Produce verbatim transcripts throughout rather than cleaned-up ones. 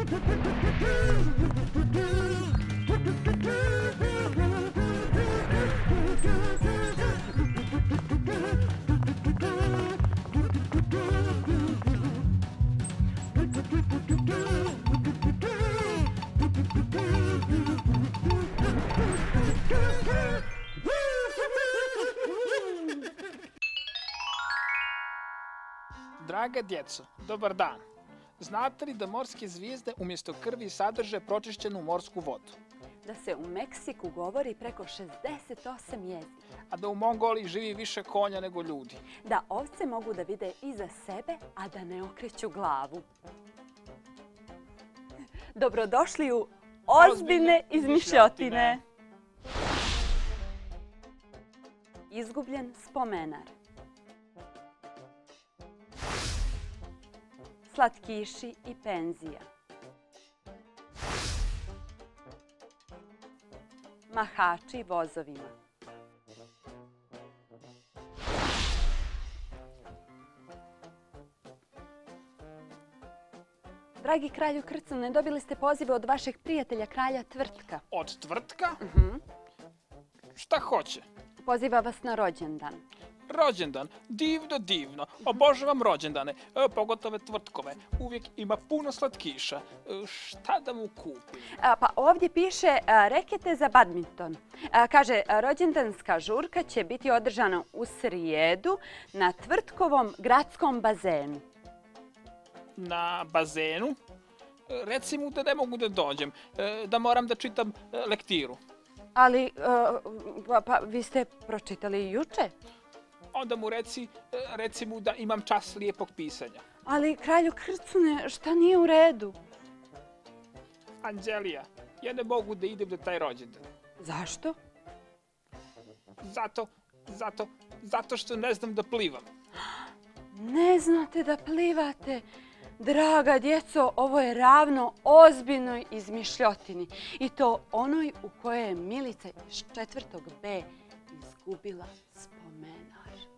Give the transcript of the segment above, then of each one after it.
Draga djeco, dobar dan. Znate li da morske zvijezde umjesto krvi sadrže pročišćenu morsku vodu? Da se u Meksiku govori preko šezdeset osam jezika. A da u Mongoliji živi više konja nego ljudi? Da ovce mogu da vide iza sebe, a da ne okreću glavu. Dobrodošli u Ozbiljne izmišljotine. Izgubljen spomenar. Slatkiši i penzija. Mahači vozovima. Dragi kralju Krcune, dobili ste pozive od vašeg prijatelja kralja Tvrtka. Od Tvrtka? Uh-huh. Šta hoće? Poziva vas na rođendan. Rođendan, divno, divno. Obožavam rođendane, e, pogotovo Tvrtkove. Uvijek ima puno slatkiša. E, šta da mu kupim? A, pa ovdje piše a, rekete za badminton. A, kaže, a, rođendanska žurka će biti održana u srijedu na Tvrtkovom gradskom bazenu. Na bazenu? E, reci mu da ne mogu da dođem, e, da moram da čitam e, lektiru. Ali, a, pa, pa vi ste pročitali juče? Onda mu reci, reci mu da imam čas lijepog pisanja. Ali, kralju Krcune, šta nije u redu? Anđelija, ja ne mogu da idem na taj rođendan. Zašto? Zato, zato, zato što ne znam da plivam. Ne znate da plivate? Draga djeco, ovo je ravno ozbiljnoj izmišljotini. I to onoj u kojoj je Milica iz četvrtog B izgubila spomenar.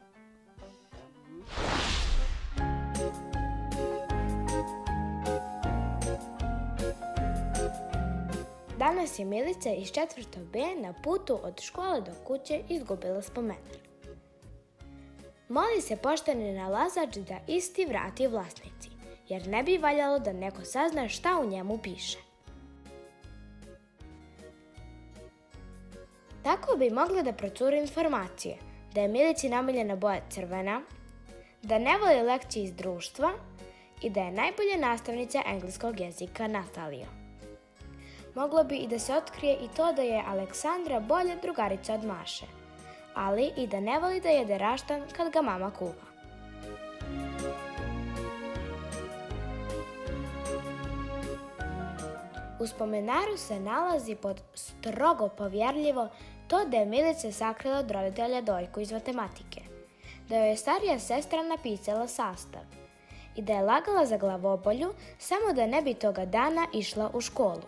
Danas je Milica iz četvrtog B na putu od škole do kuće izgubila spomenar. Moli se pošteni nalazač da isti vrati vlasnici, jer ne bi valjalo da neko sazna šta u njemu piše. Tako bi mogle da procure informacije da je Milici omiljena boja crvena, da ne voli lekcije iz društva i da je najbolja nastavnica engleskog jezika Natalija. Moglo bi i da se otkrije i to da je Aleksandra bolja drugarica od Maše, ali i da ne voli da jede raštan kad ga mama kuva. U spomenaru se nalazi pod strogo povjerljivo to da je Milica sakrila od roditelja dojku iz matematike, da joj je starija sestra napisala sastav i da je lagala za glavobolju samo da ne bi toga dana išla u školu.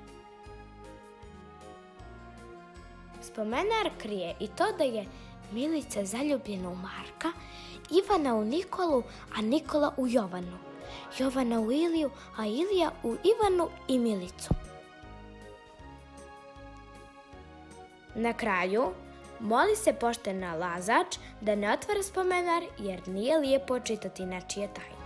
Spomenar krije i to da je Milica zaljubljena u Marka, Ivana u Nikolu, a Nikola u Jovanu, Jovana u Iliju, a Ilija u Ivanu i Milicu. Na kraju, moli se pošten nalazač da ne otvara spomenar jer nije lijepo čitati nečije tajne.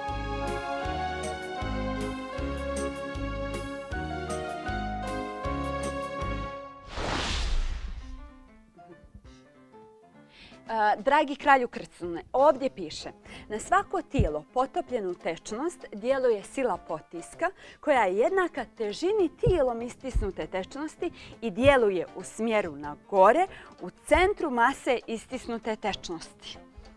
Dragi kralju Krcune, ovdje piše: na svako tijelo potopljeno u tečnost djeluje sila potiska koja je jednaka težini tijelom istisnute tečnosti i djeluje u smjeru na gore u centru mase istisnute tečnosti.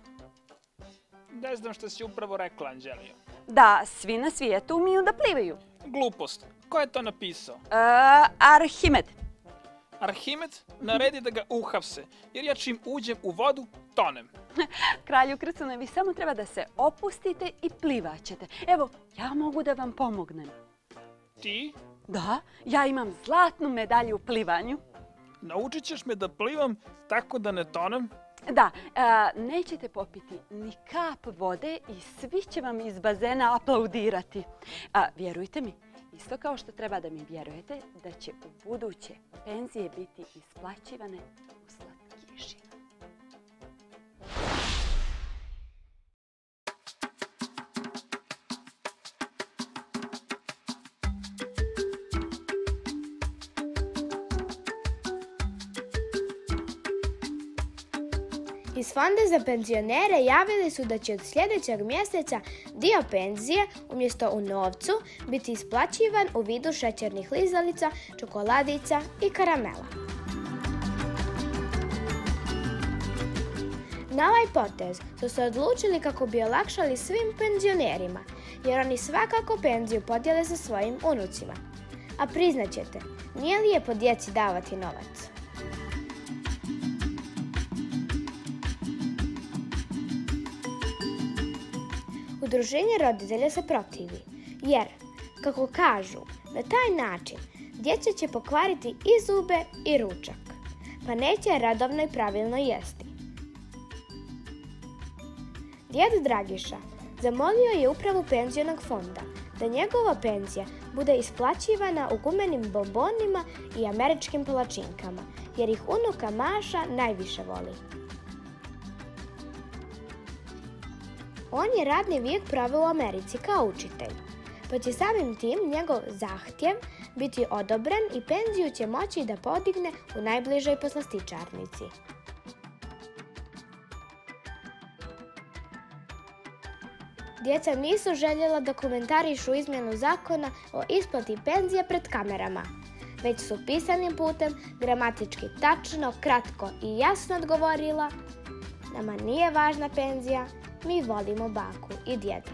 Ne znam što si upravo rekla, Anđelija. Da, svi na svijetu umiju da plivaju. Glupost. Ko je to napisao? E, Arhimed. Arhimed naredi da ga uhapse, jer ja čim uđem u vodu, tonem. Kralju Krcune, vi samo treba da se opustite i plivaćete. Evo, ja mogu da vam pomognem. Ti? Da, ja imam zlatnu medalju u plivanju. Naučit ćeš me da plivam tako da ne tonem? Da, a, nećete popiti ni kap vode i svi će vam iz bazena aplaudirati. A, vjerujte mi, Isto kao što treba da mi vjerujete da će u buduće penzije biti isplaćivane u slatkišima. Iz Fonda za penzionere javili su da će od sljedećeg mjeseca dio penzije, umjesto u novcu, biti isplaćivan u vidu šećernih lizalica, čokoladica i karamela. Na ovaj potez su se odlučili kako bi olakšali svim penzionerima, jer oni svakako penziju podijele sa svojim unucima. A priznaćete, nije lijepo djeci davati novac. Udruženje roditelja se protivi, jer, kako kažu, na taj način djeca će pokvariti i zube i ručak, pa neće radovno i pravilno jesti. Djed Dragiša zamolio je upravu penzionog fonda da njegova penzija bude isplaćivana u gumenim bombonima i američkim palačinkama, jer ih unuka Maša najviše voli. On je radni vijek proveo u Americi kao učitelj, pa će samim tim njegov zahtjev biti odobren i penziju će moći da podigne u najbližoj poslastičarnici. Djeca nisu željela da komentarišu izmjenu zakona o isplati penzije pred kamerama, već su pisanim putem gramatički tačno, kratko i jasno odgovorila: nama nije važna penzija, mi volimo baku i djeda.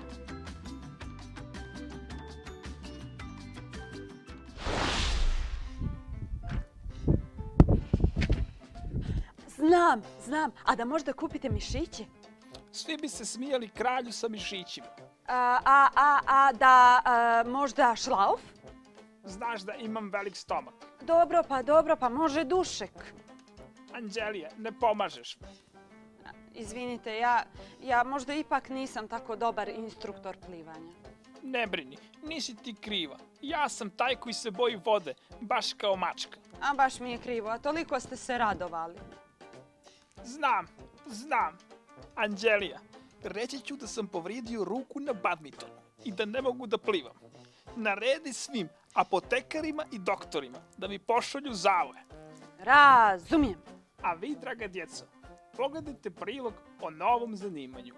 Znam, znam. A da možda kupite mišiće? Svi bi se smijali kralju sa mišićima. A, a, a, a da a, možda šlauf? Znaš da imam velik stomak. Dobro, pa dobro, pa može dušek. Anđelije, ne pomažeš. Izvinite, ja, ja možda ipak nisam tako dobar instruktor plivanja. Ne brini, nisi ti kriva. Ja sam taj koji se boji vode, baš kao mačka. A baš mi je krivo, a toliko ste se radovali. Znam, znam. Anđelija, reći ću da sam povrijedio ruku na badmintonu i da ne mogu da plivam. Naredi svim apotekarima i doktorima da mi pošalju zavoje. Razumijem. A vi, draga djeco, pogledajte prilog o novom zanimanju.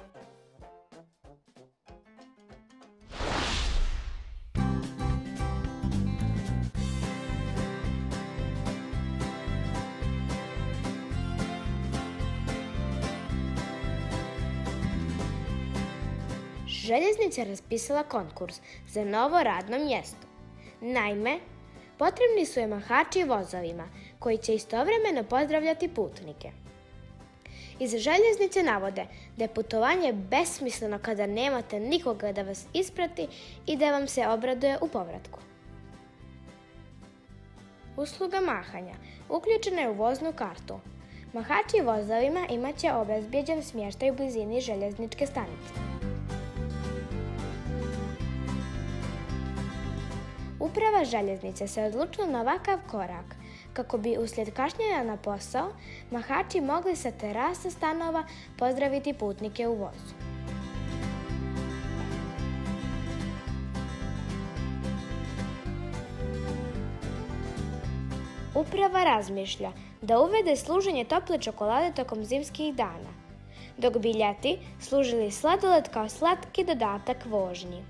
Željeznica je raspisala konkurs za novo radno mjesto. Naime, potrebni su je mahači vozovima koji će istovremeno pozdravljati putnike. Iz željeznice navode da je putovanje besmisleno kada nemate nikoga da vas isprati i da vam se obraduje u povratku. Usluga mahanja uključena je u voznu kartu. Mahači vozovima imat će obezbijeđen smještaj u blizini željezničke stanice. Uprava željeznice se odlučila na ovakav korak kako bi uslijed kašnjenja na posao mahači mogli sa terasa stanova pozdraviti putnike u vozu. Uprava razmišlja da uvede služenje tople čokolade tokom zimskih dana, dok bi ljeti služili sladoled kao slatki dodatak vožnji.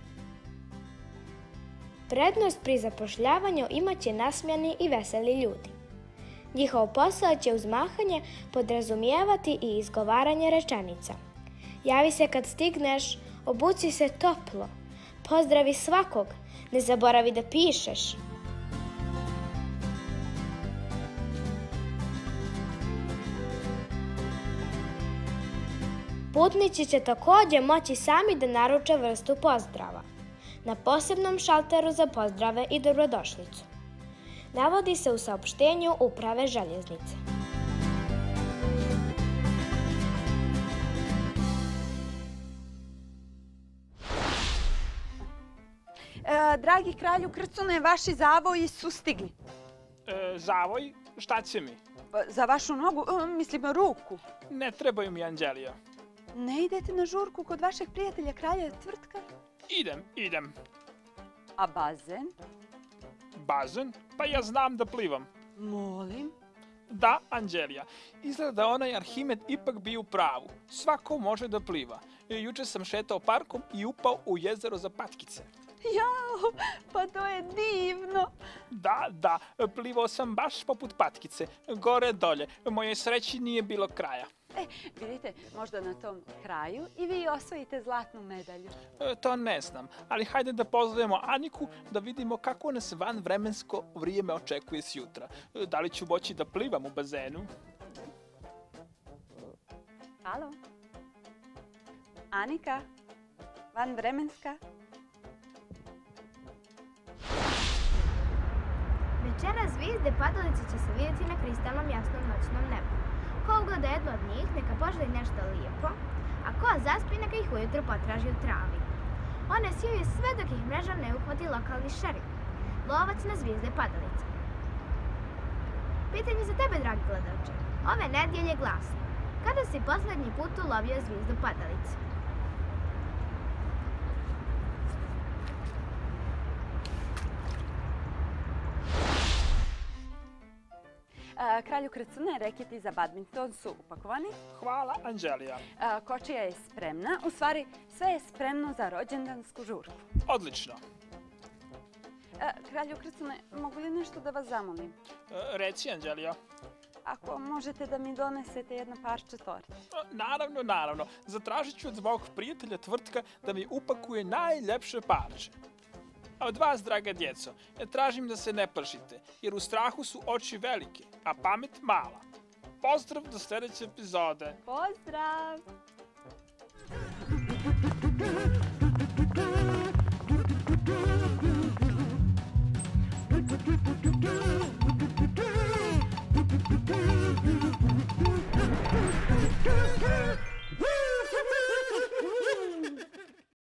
Prednost pri zapošljavanju imat će nasmijani i veseli ljudi. Njihov posao će uz mahanje podrazumijevati i izgovaranje rečenica. Javi se kad stigneš, obuci se toplo, pozdravi svakog, ne zaboravi da pišeš. Putnici će također moći sami da naruče vrstu pozdrava na posebnom šalteru za pozdrave i dobrodošlicu. Navodi se u saopštenju Uprave željeznice. E, dragi kralju Krcune, vaši zavoji su stigli. E, zavoj, šta će mi? Pa, za vašu nogu, e, mislim ruku. Ne trebaju mi, Anđelija. Ne idete na žurku kod vašeg prijatelja kralja Tvrtka? Idem, idem. A bazen? Bazen? Pa ja znam da plivam. Molim. Da, Anđelija. Izgleda da onaj Arhimed ipak bio u pravu. Svako može da pliva. E, Juče sam šetao parkom i upao u jezero za patkice. Jao, pa to je divno. Da, da, plivao sam baš poput patkice. Gore, dolje. Moje sreći nije bilo kraja. E, vidite, možda na tom kraju i vi osvojite zlatnu medalju. E, to ne znam, ali hajde da pozdravimo Aniku da vidimo kako nas vanvremensko vrijeme očekuje sjutra. E, da li ću moći da plivam u bazenu? Halo? Anika? Vanvremenska? Večera zvijezde padalice će se vidjeti na kristalnom jasnom noćnom nebu. Ko ugleda jednu od njih, neka poželi nešto lijepo, a ko zaspi, neka ih ujutro potraži u travi. One sijaju sve dok ih mreža ne uhvati lokalni šerif, lovac na zvijezde padalice. Pitanje za tebe, dragi gledaoče, ove nedjelje glasi: kada si posljednji put ulovio zvijezdu padalice? E, kralju Krcune, reketi za badminton su upakovani. Hvala, Anđelija. E, kočija je spremna, u stvari sve je spremno za rođendansku žurku. Odlično. E, kralju Krcune, mogu li nešto da vas zamolim? E, reci, Anđelija. Ako možete da mi donesete jedno parče torte. E, naravno, naravno. Zatražit ću od mog prijatelja Tvrtka da mi upakuje najljepše parče. A od vas, draga djeco, tražim da se ne plašite, jer u strahu su oči velike, a pamet mala. Pozdrav do sljedeće epizode. Pozdrav!